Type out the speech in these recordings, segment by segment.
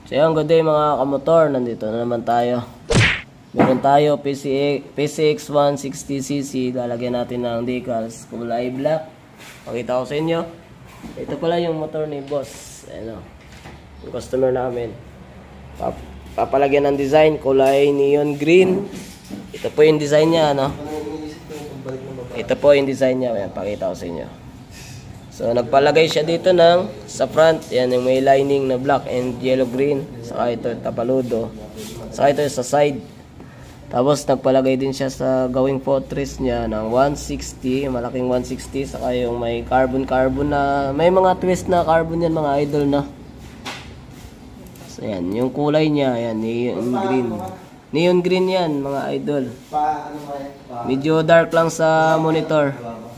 So yun, good day mga kamotor. Nandito na naman tayo. Meron tayo PCX 160cc. Lalagyan natin ng decals. Kulay black. Pakita ko sa inyo. Ito pala yung motor ni boss. Ayan o. Yung customer namin. Papalagyan ng design. Kulay neon green. Ito po yung design niya. Ano? Ito po yung design niya. Ayan, pakita ko sa inyo. So, nagpalagay siya dito ng sa front. Yan yung may lining na black and yellow green. Saka ito tapaludo. Saka ito sa side. Tapos, nagpalagay din siya sa gawing fortress niya ng 160. Malaking 160. Saka yung may carbon na may mga twist na carbon yan mga idol na. So, yan. Yung kulay niya. Yan. Neon green. Neon green yan mga idol. Medyo dark lang sa monitor.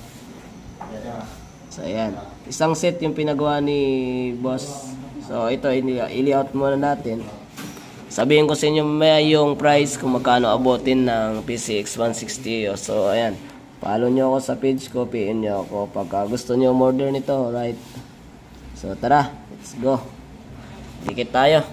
So, ayan. Isang set yung pinagawa ni boss. So, ito, i-layout muna natin. Sabihin ko sa inyo mamaya yung price kung magkano abutin ng PCX 160. So, ayan. Follow nyo ako sa page ko. PM nyo ako pagka gusto nyo order nito. Right? So, tara. Let's go. Dikit tayo.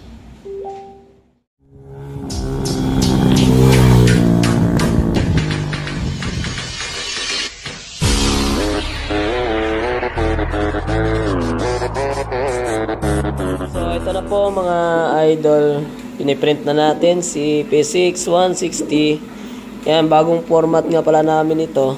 So ito na po mga idol, piniprint na natin si PCX 160. Yan, bagong format nga pala namin ito.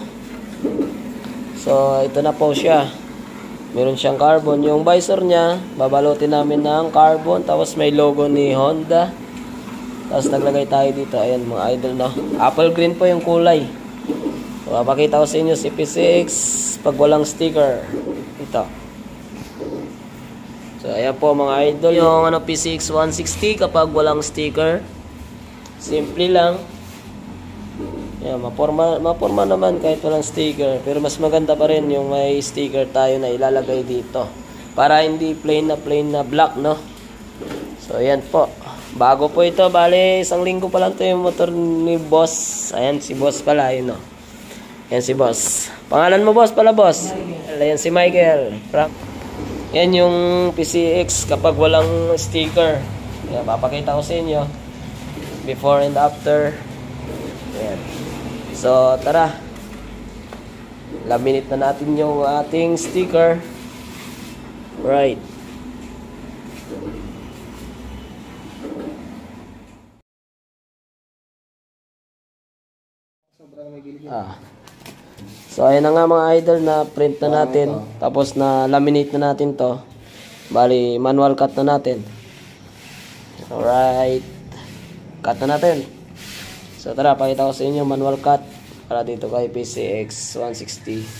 So ito na po siya. Meron siyang carbon. Yung visor niya, babalutin namin ng carbon. Tapos may logo ni Honda. Tapos naglagay tayo dito. Ayan mga idol, no? Apple green po yung kulay. So papakita ko sa inyo si PCX pag walang sticker. Ito. So, ayan po mga idol, yung PCX 160 kapag walang sticker. Simple lang. Ayan, maporma naman kahit walang sticker. Pero mas maganda pa rin yung may sticker tayo na ilalagay dito. Para hindi plain na black, no? So, ayan po. Bago po ito, bale, isang linggo pa lang ito yung motor ni boss. Ayan, si boss pala, yun, no? Ayan si boss. Pangalan mo boss pala, boss? Ayan si Michael. Yan yung PCX kapag walang sticker. Yan, papakita ko sa inyo before and after. Yan. So tara, laminate na natin yung ating sticker. Right. So ayan na nga mga idol, na print na natin. Tapos na laminate na natin to. Bali manual cut na natin. Alright. Cut na natin. So tara, pakita ko sa inyo manual cut para dito kay PCX 160.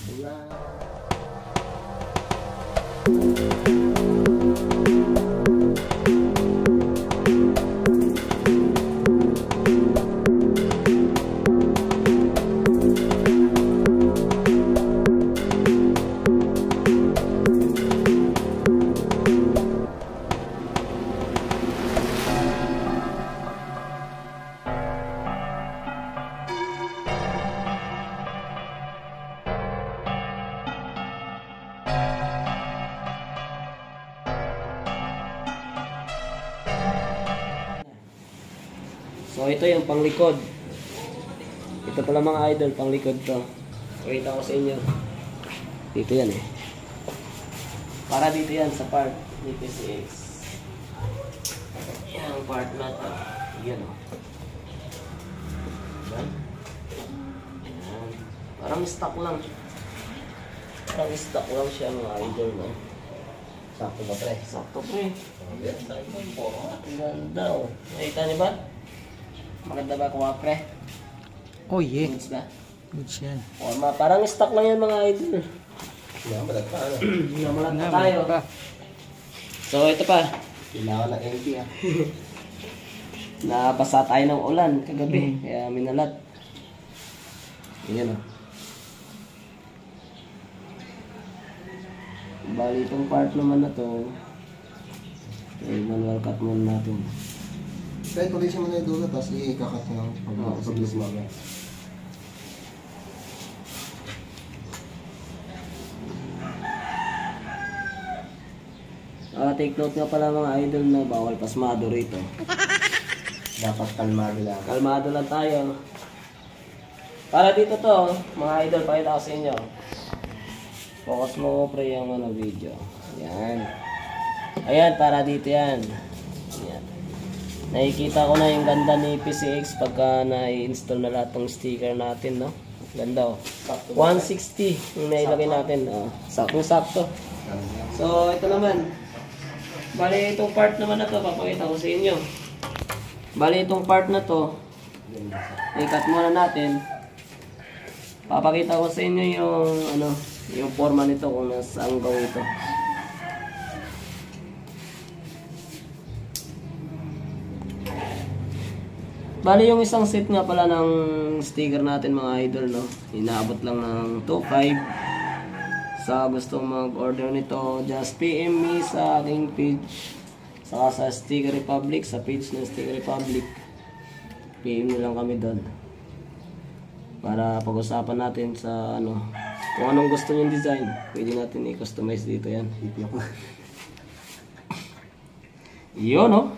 So ito yung panglikod. Ito pala mga idol, panglikod to. Pakita ko sa inyo. Dito yan eh. Para dito yan sa part ni PCX. Yan ang part na to. Yan o. Yan. Yan. Parang stock lang. Parang stock lang siya mga idol, no? Sakto ba pre? Sakto pre. Ang ganda o. Nakita niyo ba? Maganda ba kuha pre? Oh yeah. Goods ba? Goods yan. Parang stock lang yan mga idol. Namalat pa ano? Namalat pa tayo. So ito pa. Kailangan ng NT ah. Nabasa tayo ng ulan kagabi. Kaya minalat. Ayan o. Bali itong part naman na to. Okay, manual cut muna natin. Kahit tulisin mo na yung dulo, tapos i-kakat mo lang pag-bilis mo. Take note nga pala mga idol na bawal pasmado rito. Dapat kalmado lang. Kalmado lang tayo. Para dito to, mga idol, pakita ko sa inyo. Focus mo pre yung video. Yan. Ayan, para dito yan. Ayan. Nakikita ko na yung ganda ni PCX pagka na-install na lahat ng sticker natin, no? Ganda, oh. 160 yung nailagay natin. Saktong-sakto. So, ito naman. Bali, itong part naman na to, papakita ko sa inyo. Bali, itong part na to, i-cut muna natin. Papakita ko sa inyo yung, yung forma nito kung nasaan gawin ito. Bali, yung isang set nga pala ng sticker natin mga idol, no? Inaabot lang ng 2.5. Sa gustong mag-order nito, just PM me sa aking page. Saka sa Sticker Republic, sa page ng Sticker Republic. PM nyo lang kami doon. Para pag-usapan natin sa kung anong gusto nyong design. Pwede natin i-customize dito yan. Yun, no?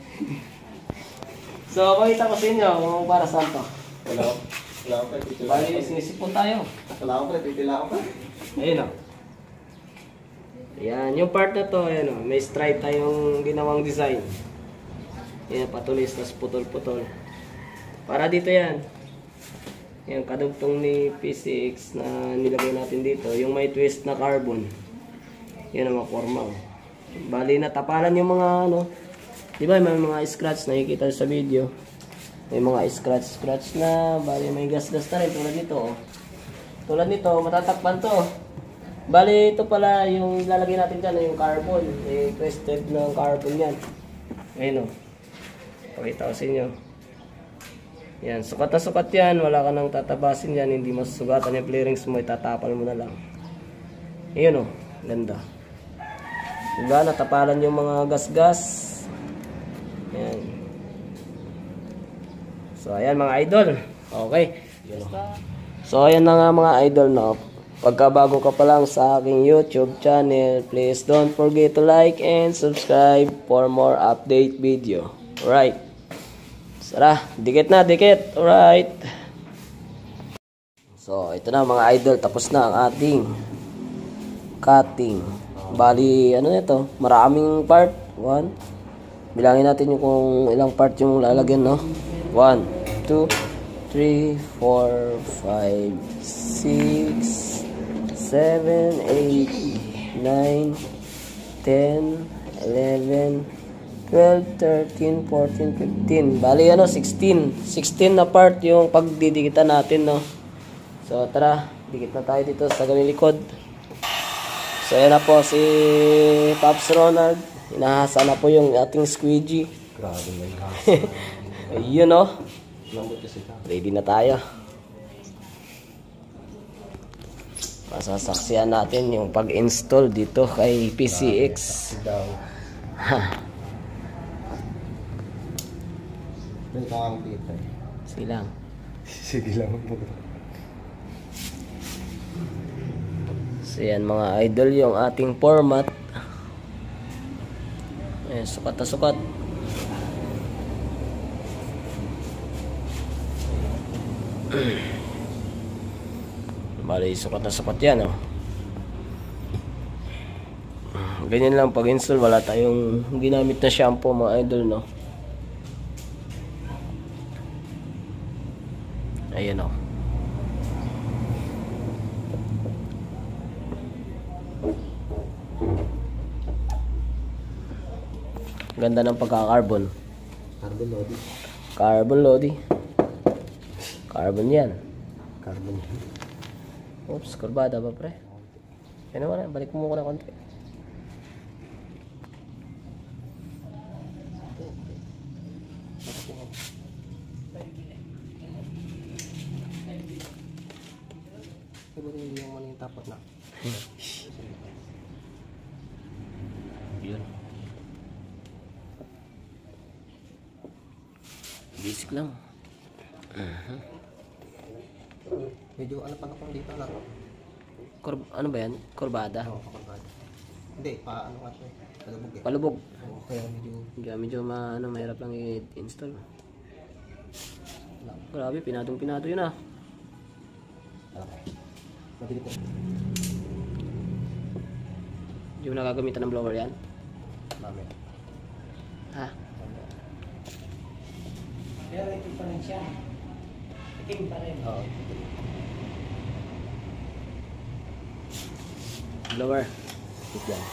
So, pakita ko sa inyo kung para saan to. Wala ko pa. Bali, sinisipon tayo. Wala ko pa. Titila ko pa. Ayun, o. Ayan, yung part na to, ayan, o. May stripe tayong ginawang design. Ayan, patulis, tas putol-putol. Para dito yan. Ayan, kadugtong ni PCX na nilagay natin dito. Yung may twist na carbon. Yan ang mga forma. Bali, natapalan yung mga diba may mga scratch na nakikita sa video. May mga scratch na, bali may gas-gas na rin tulad nito. Oh. Tulad nito, matatakpan to. Bali ito pala yung lalagay natin dyan, yung carbon. Yung twisted ng carbon yan. Ayun o. Pakita ko sa inyo. Yan, sukat na sukat yan. Wala ka nang tatabasin yan. Hindi masugatan yung flarings mo, itatapal mo na lang. Ayun o, ganda. Diba, natapalan yung mga gas-gas. Ayan. So, ayan mga idol. Okay. So, ayan na nga mga idol, no. Pagka bago ka pa lang sa aking YouTube channel, please don't forget to like and subscribe for more update video. Alright. Sara, dikit na, dikit. Alright. So, ito na mga idol. Tapos na ang ating cutting. Bali, ito? Maraming part. 1. Bilangin natin yung kung ilang part yung lalagyan, no? 1, 2, 3, 4, 5, 6, 7, 8, 9, 10, 11, 12, 13, 14, 15. Bali, 16. 16 na part yung pagdidikitan natin, no? So, tara. Dikit na tayo dito sa galing likod. So, yan na po si Pops Ronald. Inahasa na po yung ating squeegee. Grabe na yung Ayun, no? Ready na tayo. Masasaksihan natin yung pag-install dito kay PCX. Dito ang dito. Silang. Sige lang. So yan mga idol yung ating format. Ayan, sukat na sukat. Bali, sukat na sukat yan, oh. Ganyan lang pag install, wala tayong ginamit na shampoo mga idol, no. Ayan, oh. Ganda ng pagka-carbon. Carbon loading. Carbon loading. Carbon yan. Carbon. Oops, kurbada ba pre? Yan naman, balik mo muna konti. Yung tapot na. Yun. Basic lang. Medyo pa na dito na. Ano ba yan? Kurbada? Oo, kurbada. Hindi, ano nga siya. Palubog eh. Palubog. Kaya medyo... Mahirap lang i-install. Grabe, pinado yun ah. Okay. Mabilis po. Hindi mo nagagamitan ng blower yan? Mamaya. Ha? Pero itim pa rin siya. Itim pa rin. Oo. Blower. Ito yan.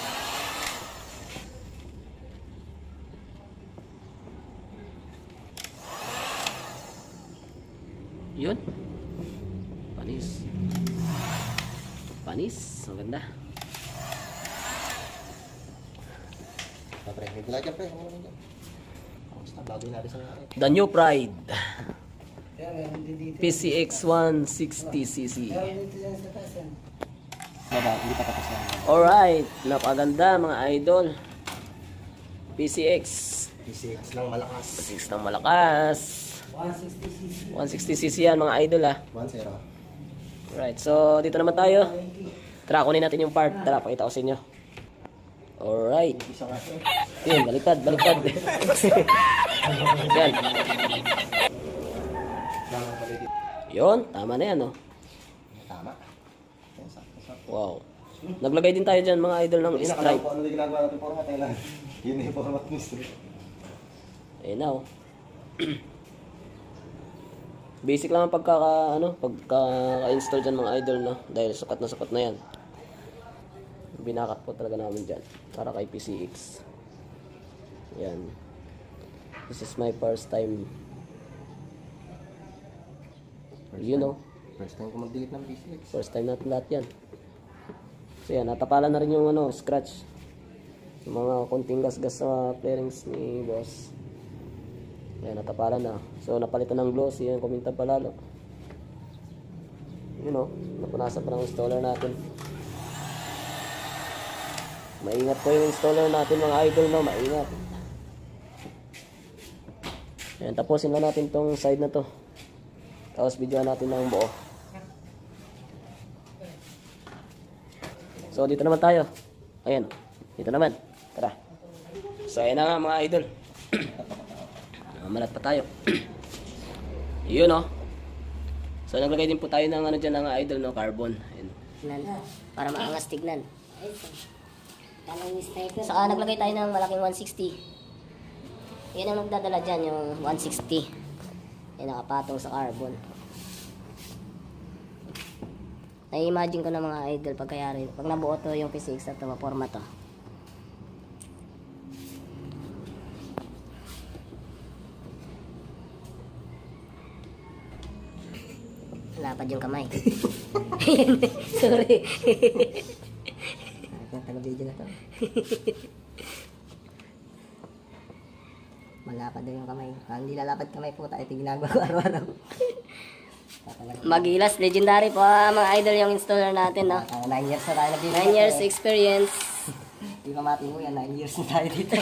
Yun. Panis. Maganda. Pre, may gulay dyan, pre. Ano naman dyan? Basta, bagoy natin sa mga The new Pride. Pero meron din dito. PCX 160cc. Meron dito yan sa taas yan. baba, hindi pa tapos lang. Alright. Napaganda mga idol. PCX. PCX lang malakas. 6 ng malakas. 160cc. 160cc yan mga idol ah. 1-0. Alright. So, dito naman tayo. Tara, kunin natin yung part. Tara, pakita ko sa inyo. Alright. Isa nga. Yun, baliktad. Yan. Dalang palit. Yun, tama na yan oh. Tama. Yan, sakto. Wow. Naglagay din tayo dyan mga idol ng Hindi na stripe. kung ano din ginagawa natin format eh lang. Yun na yung format ni Stripe. Ayun na oh. Basic lang ang pagka-install dyan mga idol no. Dahil sukat na yan. Binakat po talaga namin dyan. Para kay PCX. Yan. This is my first time. You know. First time ko mag-delete ng PCX. First time natin lahat yan. So yan, natapalan na rin yung scratch. Yung mga konting gas-gas sa fairings ni boss. Yan, natapalan na. So napalitan ng glossy, yan, kumintab pa lalo. You know, napunasan pa ng installer natin. Maingat po yung installer natin mga idol, no? Maingat. Yan, tapusin na natin tong side na to. Tapos videoan natin ng buo. So dito naman tayo. Ayan. Dito naman. Tara. So ayan na nga mga idol. Malat pa tayo. Yun oh. So naglagay din po tayo ng ano dyan ng idol no, carbon. Ayan. Para maangas tignan. Saka naglagay tayo ng malaking 160. Yan ang nagdadala dyan, yung 160. Yan nakapatong sa carbon. Na-imagine ko na mga idol pagkayari. Pag nabuo to yung PCX na to, maporma to. Lapad yung kamay. Sorry. Taga-video na to. Malapad daw yung kamay. Hindi lalapad kamay po tayo. Ito ginagawa ko araw-araw. Magilas, legendary po mga idol yung installer natin, no? 9 years na tayo nag-video. 9 years experience. Di ba mati mo yan, 9 years na tayo dito.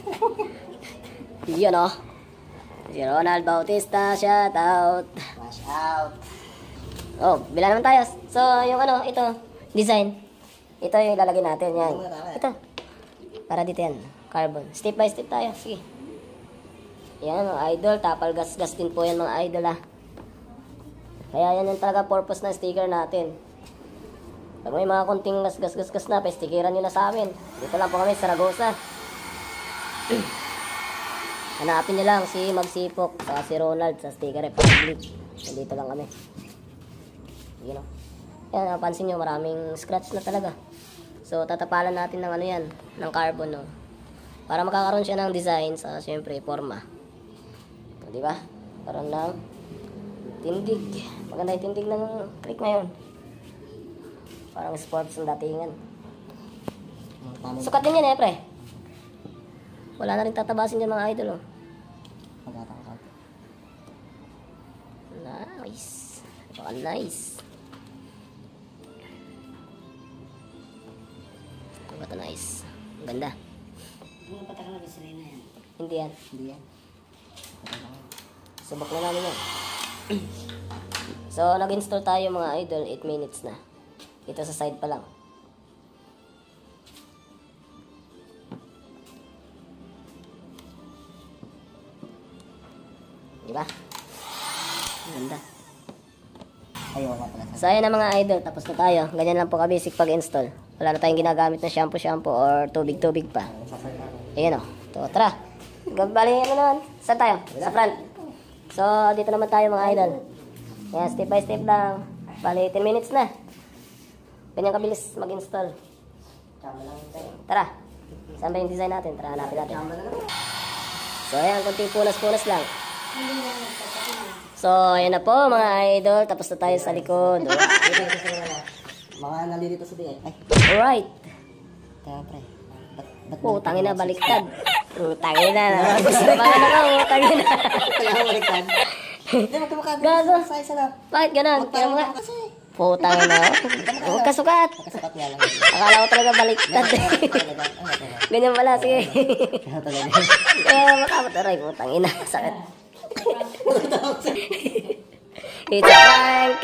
Yun, no? Si Ronald Bautista, shout out. Wash out. Oh, bila naman tayo. So, yung ano, ito, design. Ito yung ilalagay natin, yan. Ito. Para dito yan, carbon. Step by step tayo, sige. Yan, mga idol, tapal gas-gas din po yan mga idol, ah. Kaya yan yung talaga purpose ng sticker natin. Pag may mga konting gas-gas na, pa-stickeran nyo na sa amin. Dito lang po kami, Saragosa. Hanapin nyo lang si Magsipok, saka si Ronald sa Sticker Republic. Nandito lang kami. You know. Yan, napansin nyo, maraming scratch na talaga. So, tatapalan natin ng ano yan, ng carbon, no? Para magkakaroon siya ng design sa, syempre, forma. O, diba? Parang lang tindig. Maganda yung tindig ng click ngayon. Parang sports ng datingan. Sukat din yan, pre. Wala na rin tatabasin dyan mga idol, oh. Magkatangkad. Nice. Nice. Ito nice. Ang ganda. Ano patakal na sila na yan? Hindi yan. Hindi yan. Subok na namin yan. So, nag-install tayo mga idol. 8 minutes na. Ito sa side pa lang. Diba? Ganda. So ayan na mga idol, tapos na tayo. Ganyan lang po ka-basic pag-install. Wala na tayong ginagamit na shampoo or tubig pa. Ayan o. Tara. Bali ano naman. Saan tayo? Sa front. So dito naman tayo mga idol. Ayan, step by step lang. Bali 10 minutes na. Ganyan kabilis mag-install. Tara. Saan ba yung design natin? Tara, hanapin natin. So ayan, kunting punas-punas lang. So ayan na po mga idol. Tapos na tayo sa likod. Mga nalilito sa diyan. Alright. Kaya pre. Putangin na, baliktad. Putangin na. Gusto ba na ako? Putangin na. Kaya baliktad. Hindi, magkamukha. Gago. Sa isa na. Bakit ganun? Kaya mga... Kasi. Putangin na. Huwag ka sukat. Kasakat nga lang. Akala ko talaga baliktad. Ganyan pala, sige. Kaya talaga. Kaya makamataray. Putangin na. Sakit. It's a prank.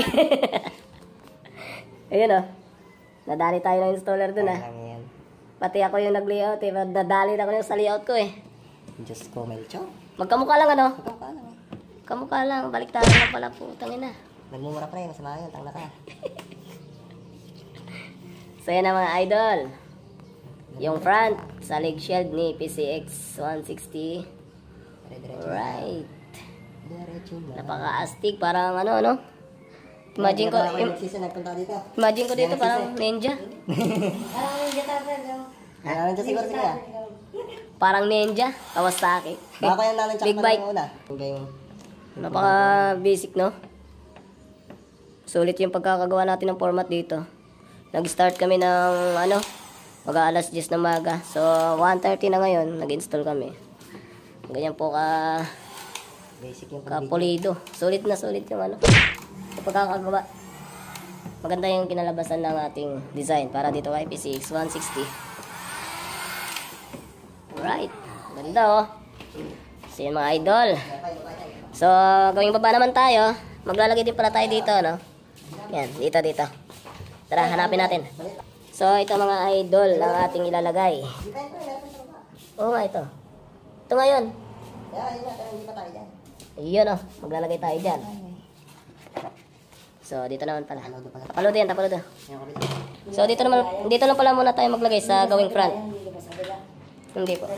Ayun o. Nadali tayo ng installer dun ah. Pati ako yung nag-layout eh. Nadali na ko yung sa layout ko eh. Diyos ko, Melcho. Magkamukha lang ano? Magkamukha lang eh. Kamukha lang. Baliktaran lang pala. Putangin na. Nagmumura pre, masama yun. Tangla ka. So yan na mga idol. Yung front sa leg shield ni PCX 160. Alright. Napaka-astig. Parang ano. Imagine ko dito parang ninja. Nandiyan siguro sila. Parang ninja. Kawasaki. Baka yung nandiyan Big bike. Yung Napaka-basic no? Sulit yung pagkakagawa natin ng format dito. Nag-start kami ng mag-aalas 10 ng maga. So 1:30 na ngayon, nag-install kami. Ganyan po basic yung pulido. Sulit na sulit yung yung pagkakagawa. Maganda yung kinalabasan ng ating design para dito kay PCX 160. Alright. Ganda oh. So yun mga idol. So gawing baba naman tayo. Maglalagay din pala tayo dito no. Yan, dito. Tara, hanapin natin. So ito mga idol ang ating ilalagay. Oo nga ito. Ito ngayon. Iyon oh, maglalagay tayo dyan. So dito naman pala. Tapalodo yan. So dito lang pala muna tayo maglagay sa gawing front. Hindi po.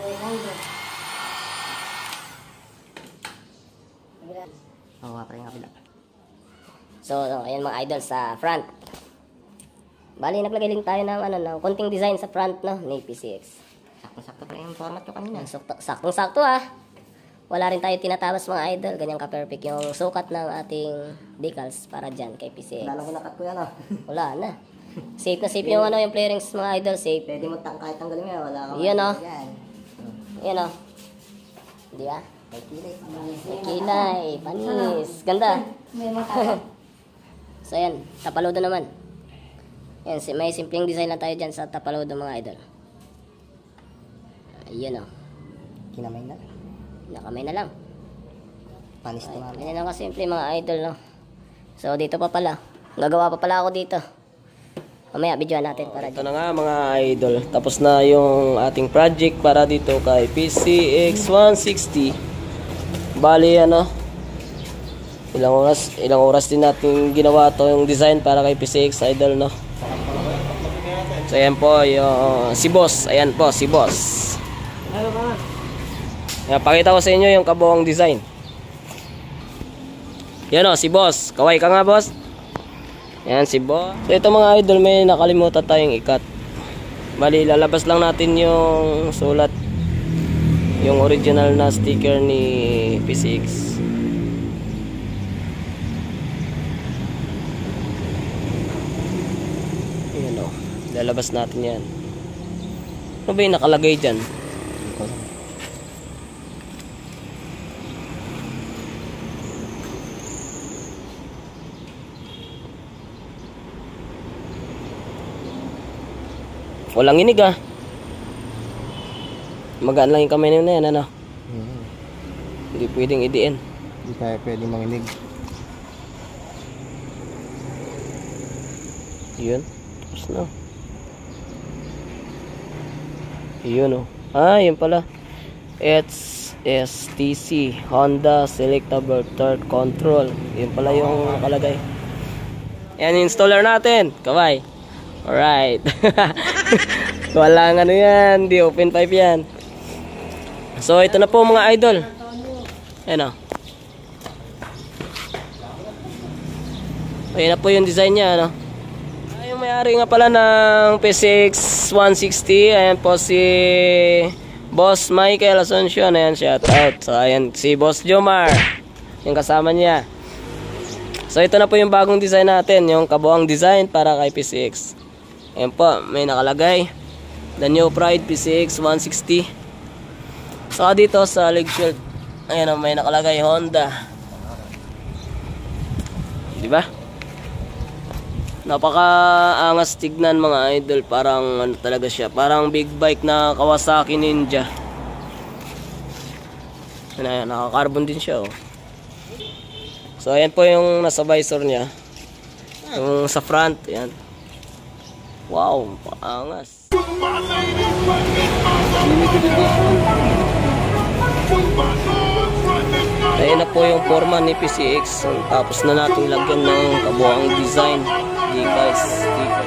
Oo, pre nga pala. So ayan mga idol sa front. Bali naglagay din tayo ng konting design sa front no ni PCX. Sakto-sakto pa yung format ko kanina. Saktong-sakto ah. Wala rin tayo tinatabas mga idol. Ganyan ka-perfect yung sukat ng ating decals para dyan kay PCX. Wala na ko nakat ko yan ah. Wala na. Safe na safe yung yung flarings mga idol. Safe. Pwede mo kahit tanggalin mo yan. Wala ka. Yan oh. Yan oh. Di ba? May kilay. May kilay. Panis. Ganda. So yan. Tapalodo naman. Yan. May simpleng design lang tayo dyan sa tapalodo mga idol. Ayan oh. Kinamay na. Nakamay na lang. Panis to mami. Ganyan lang kasimple mga idol no. So dito pa pala. Gagawa pa pala ako dito. Mamaya videoan natin para ito na nga mga idol. Tapos na yung ating project para dito kay PCX 160. Bali ilang oras din natin ginawa to yung design para kay PCX idol no. So ayan po yung si boss. Ayan po si boss. Yan, pakita ko sa inyo yung kabuong design. Yan o, si boss. Kaway ka nga boss. Yan si boss. So ito mga idol, may nakalimutan tayong ikat. Bali, lalabas lang natin yung sulat. Yung original na sticker ni PCX. Yan o. Lalabas natin yan. Ano ba yung nakalagay dyan? Walang inig ah. Magaan lang yung kamay na yan, Hindi pwedeng idiin. Hindi tayo pwedeng manginig. Yun. Tapos na. Yun oh. Ah, yun pala. It's HSTC, Honda Selectable Torque Control. Yun pala yung nakalagay. Yan yung installer natin. Kaway. Alright. Walang ano yan. Di open pipe yan. So ito na po mga idol. Ayan o. Ayan na po yung design niya. Ano? Yung may-ari nga pala ng PCX 160. Ayan po si Boss Michael Asuncion. Ayan, shout out. So ayan si Boss Jomar. Yung kasama niya. So ito na po yung bagong design natin, yung kabuang design para kay PCX. Ayan po, may nakalagay The New Pride PCX 160. Saka dito sa leg shield, ayan, may nakalagay Honda. Diba? Napaka-angas tignan mga idol. Parang ano talaga siya, parang big bike na Kawasaki Ninja. Ayan, naka-carbon din siya oh. So ayan po yung nasa visor niya. Yung sa front, ayan. Wow, paangas. Limited edition. Ayan na po yung forma ni PCX. Tapos na natin lagyan ng kabuang design. Decals, sticker.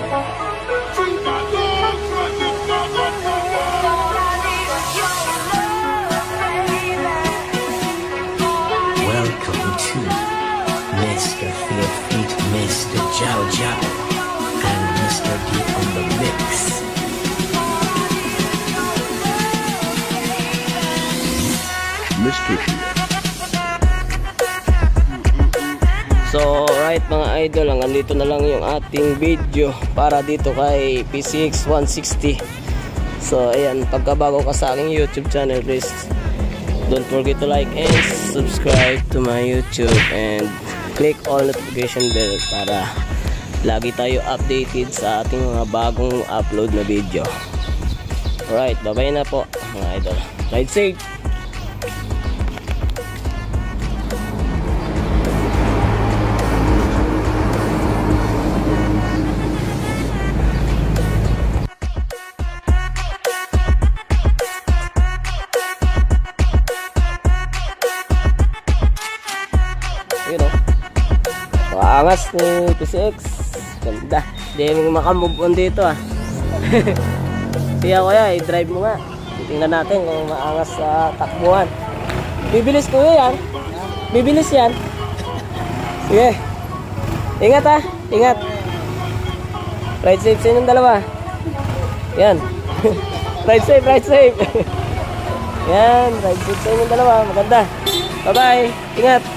Welcome to Mr. Fear Feet, Mr. Jow Jow, and Mr. D on the mix. Mr. Fear. So right mga idol, hanggang dito na lang yung ating video para dito kay PCX 160. So ayan, pagkabago ka sa aking YouTube channel, please don't forget to like and subscribe to my YouTube and click all notification bell para lagi tayo updated sa ating mga bagong upload na video. Alright, bye-bye na po mga idol. Ride safe! Yun o. Maangas ni PCX. Ganda. Hindi mo makamove on dito ah. Siya kuya, i-drive mo nga. Tingnan natin kung maangas sa takbuhan. Bibilis kuya yan. Bibilis yan. Sige. Ingat ah. Ingat. Ride safe sa inyong dalawa. Yan. Ride safe, ride safe. Yan. Ride safe sa inyong dalawa. Maganda. Bye-bye. Ingat.